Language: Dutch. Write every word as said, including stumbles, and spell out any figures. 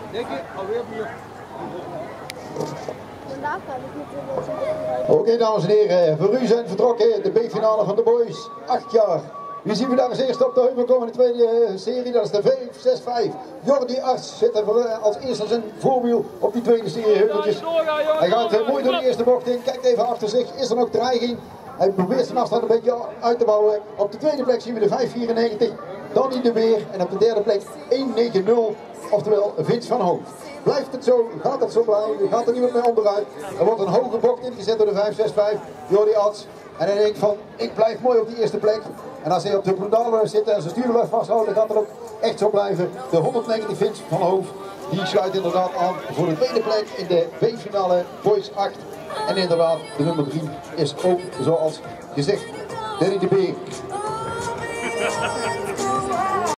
Oké, okay, dames en heren, voor u zijn vertrokken de B-finale van de boys, acht jaar. Wie zien we daar als eerste op de heuvel komen in de tweede serie, dat is de vijf zes vijf. Jordi Arts zit er als eerste zijn voorwiel op die tweede serie heuveltjes. Hij gaat mooi door de eerste bocht in, kijkt even achter zich, is er nog dreiging. Hij probeert zijn afstand een beetje uit te bouwen. Op de tweede plek zien we de vijf vierennegentig, Danny de Weer. En op de derde plek één negen nul, oftewel Vince van Hoofd. Blijft het zo, gaat het zo blijven, gaat er niemand meer onderuit. Er wordt een hoge bocht ingezet door de vijf zes vijf, Jordi Arts. En hij denkt van, ik blijf mooi op die eerste plek. En als hij op de pedalen zit en zijn stuur blijft vasthouden, gaat het ook echt zo blijven. De honderdnegentig Vince van Hoofd, die sluit inderdaad aan voor de tweede plek in de B-finale Boys acht. En inderdaad, de nummer drie is ook, zoals gezegd, Danny de Beer.